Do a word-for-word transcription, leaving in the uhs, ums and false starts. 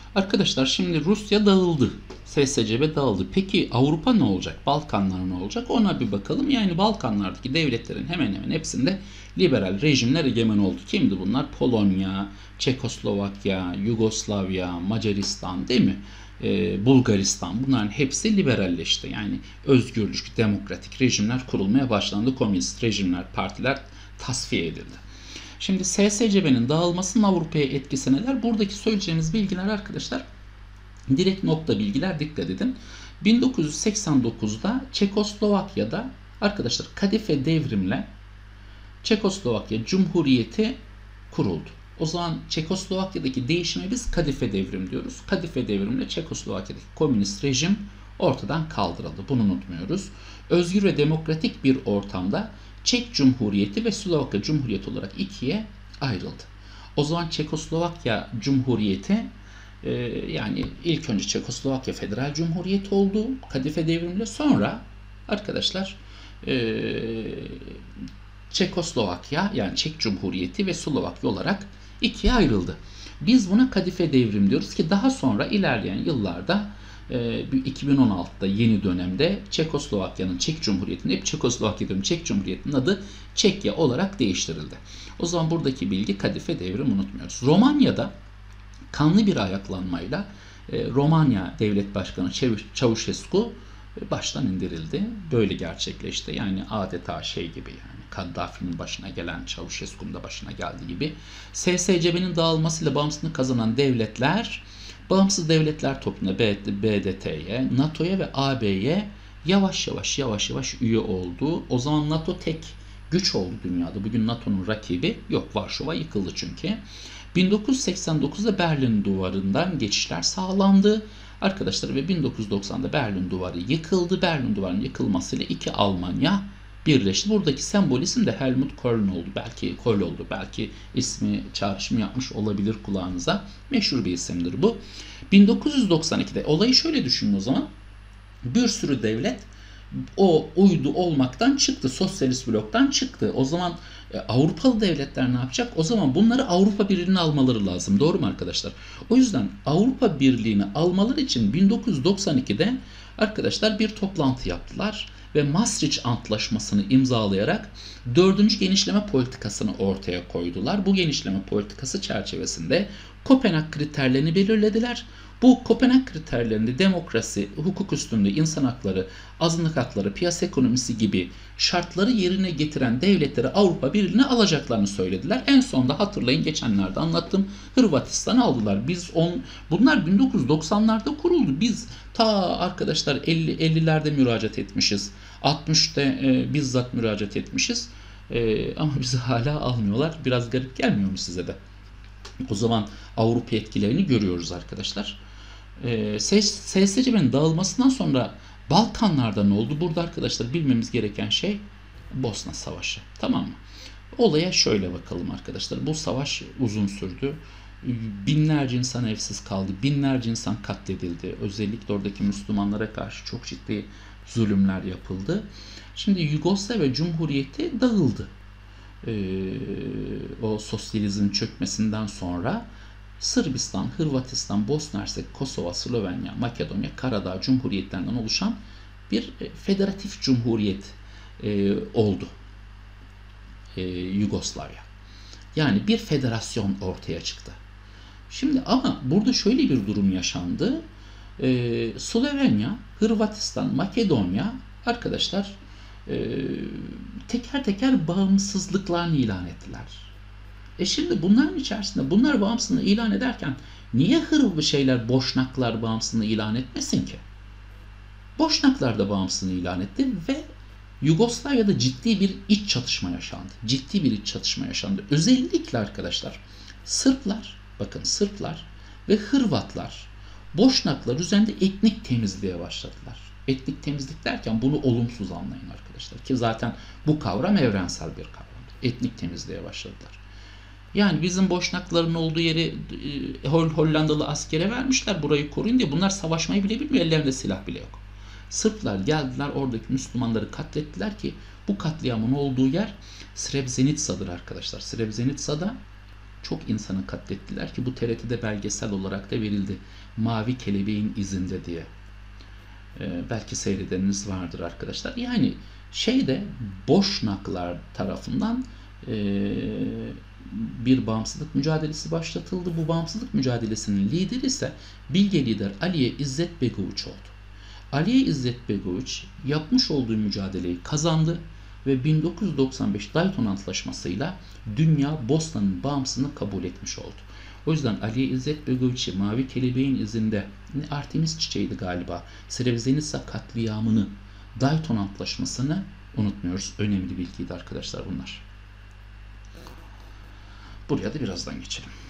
Arkadaşlar şimdi Rusya dağıldı. S S C B dağıldı. Peki Avrupa ne olacak? Balkanlar ne olacak? Ona bir bakalım. Yani Balkanlardaki devletlerin hemen hemen hepsinde liberal rejimler egemen oldu. Kimdi bunlar? Polonya, Çekoslovakya, Yugoslavya, Macaristan değil mi? Ee, Bulgaristan. Bunların hepsi liberalleşti. Yani özgürlük, demokratik rejimler kurulmaya başlandı. Komünist rejimler, partiler tasfiye edildi. Şimdi S S C B'nin dağılmasının Avrupa'ya etkisi neler? Buradaki söyleyeceğimiz bilgiler arkadaşlar direkt nokta bilgiler, dikkat edin. bin dokuz yüz seksen dokuzda Çekoslovakya'da arkadaşlar Kadife devrimle Çekoslovakya Cumhuriyeti kuruldu. O zaman Çekoslovakya'daki değişime biz Kadife devrim diyoruz. Kadife devrimle Çekoslovakya'daki komünist rejim ortadan kaldırıldı. Bunu unutmuyoruz. Özgür ve demokratik bir ortamda Çek Cumhuriyeti ve Slovakya Cumhuriyeti olarak ikiye ayrıldı. O zaman Çekoslovakya Cumhuriyeti e, yani ilk önce Çekoslovakya Federal Cumhuriyeti oldu Kadife devrimle, sonra arkadaşlar e, Çekoslovakya yani Çek Cumhuriyeti ve Slovakya olarak ikiye ayrıldı. Biz buna Kadife devrim diyoruz ki daha sonra ilerleyen yıllarda iki bin on altıda yeni dönemde Çekoslovakya'nın Çek Cumhuriyeti'nin hep Çekoslovakya diyorum Çek Cumhuriyeti'nin adı Çekya olarak değiştirildi. O zaman buradaki bilgi Kadife devrim, unutmuyoruz. Romanya'da kanlı bir ayaklanmayla Romanya Devlet Başkanı Çavuşescu baştan indirildi. Böyle gerçekleşti. Yani adeta şey gibi, yani Kaddafi'nin başına gelen Çavuşescu'nun da başına geldiği gibi. S S C B'nin dağılmasıyla bağımsızlığını kazanan devletler Bağımsız Devletler Topluluğu'na, B D T'ye, NATO'ya ve A B'ye yavaş yavaş yavaş yavaş üye oldu. O zaman NATO tek güç oldu dünyada. Bugün NATO'nun rakibi yok. Varşova yıkıldı çünkü. bin dokuz yüz seksen dokuzda Berlin Duvarı'ndan geçişler sağlandı. Arkadaşlar ve bin dokuz yüz doksanda Berlin Duvarı yıkıldı. Berlin Duvarı'nın yıkılmasıyla iki Almanya birleşti. Buradaki sembol isim de Helmut Kohl oldu. Belki Kohl oldu. Belki ismi çağrışım yapmış olabilir kulağınıza. Meşhur bir isimdir bu. bin dokuz yüz doksan ikide olayı şöyle düşünün o zaman. Bir sürü devlet o uydu olmaktan çıktı. Sosyalist bloktan çıktı. O zaman e, Avrupalı devletler ne yapacak? O zaman bunları Avrupa Birliği'ne almaları lazım. Doğru mu arkadaşlar? O yüzden Avrupa Birliği'ni almaları için bin dokuz yüz doksan ikide arkadaşlar bir toplantı yaptılar ve Maastricht Antlaşması'nı imzalayarak dördüncü genişleme politikasını ortaya koydular. Bu genişleme politikası çerçevesinde Kopenhag kriterlerini belirlediler. Bu Kopenhag kriterlerinde demokrasi, hukuk üstünlüğü, insan hakları, azınlık hakları, piyasa ekonomisi gibi şartları yerine getiren devletleri Avrupa Birliği'ne alacaklarını söylediler. En sonunda hatırlayın, geçenlerde anlattım, Hırvatistan'ı aldılar. Biz on, bunlar bin dokuz yüz doksanlarda kuruldu. Biz ta arkadaşlar elli ellilerde müracaat etmişiz. altmışta e, bizzat müracaat etmişiz. E, ama bizi hala almıyorlar. Biraz garip gelmiyor mu size de? O zaman Avrupa etkilerini görüyoruz arkadaşlar. E, S S C B'nin dağılmasından sonra Balkanlarda ne oldu? Burada arkadaşlar bilmemiz gereken şey Bosna Savaşı. Tamam mı? Olaya şöyle bakalım arkadaşlar. Bu savaş uzun sürdü. Binlerce insan evsiz kaldı. Binlerce insan katledildi. Özellikle oradaki Müslümanlara karşı çok ciddi zulümler yapıldı. Şimdi Yugoslavya Cumhuriyeti dağıldı. Ee, o sosyalizmin çökmesinden sonra Sırbistan, Hırvatistan, Bosna Hersek, Kosova, Slovenya, Makedonya, Karadağ Cumhuriyetlerinden oluşan bir federatif cumhuriyet e, oldu e, Yugoslavya. Yani bir federasyon ortaya çıktı. Şimdi ama burada şöyle bir durum yaşandı. Ee, Slovenya, Hırvatistan, Makedonya arkadaşlar e, teker teker bağımsızlıklarını ilan ettiler. E şimdi bunların içerisinde bunlar bağımsızlığını ilan ederken niye Hırv şeyler Boşnaklar bağımsızlığını ilan etmesin ki? Boşnaklar da bağımsızlığını ilan etti ve Yugoslavya'da ciddi bir iç çatışma yaşandı. Ciddi bir iç çatışma yaşandı. Özellikle arkadaşlar Sırplar, bakın Sırplar ve Hırvatlar Boşnaklar üzerinde etnik temizliğe başladılar. Etnik temizlik derken bunu olumsuz anlayın arkadaşlar. Ki zaten bu kavram evrensel bir kavram. Etnik temizliğe başladılar. Yani bizim Boşnakların olduğu yeri e, Hollandalı askere vermişler burayı koruyun diye. Bunlar savaşmayı bile bilmiyor. Ellerinde silah bile yok. Sırplar geldiler oradaki Müslümanları katlettiler ki bu katliamın olduğu yer Srebrenica'dır arkadaşlar. Srebrenica'da çok insanı katlettiler ki bu T R T'de belgesel olarak da verildi. Mavi Kelebeğin İzinde diye. Ee, belki seyredeniniz vardır arkadaşlar. Yani şeyde Boşnaklar tarafından e, bir bağımsızlık mücadelesi başlatıldı. Bu bağımsızlık mücadelesinin lideri ise bilge lider Aliye İzzet Begoviç oldu. Aliye İzzet Begoviç yapmış olduğu mücadeleyi kazandı ve bin dokuz yüz doksan beş Dayton Antlaşması'yla dünya Bosna'nın bağımsızlığını kabul etmiş oldu. O yüzden Aliye İzzet Begoviç'i Mavi Kelebeğin İzinde, Artemis Çiçeği'ydi galiba, Srebrenica katliamını, Dayton Antlaşması'nı unutmuyoruz. Önemli bilgiydi arkadaşlar bunlar. Buraya da birazdan geçelim.